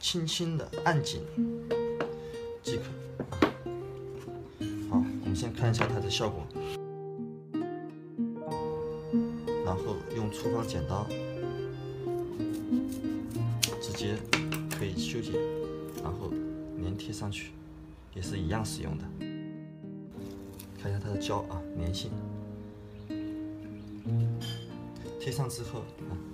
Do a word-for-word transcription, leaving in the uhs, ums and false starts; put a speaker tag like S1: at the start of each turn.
S1: 轻轻的按紧即可。好，我们先看一下它的效果，然后用厨房剪刀直接可以修剪，然后粘贴上去，也是一样使用的。看一下它的胶啊，粘性，贴上之后啊。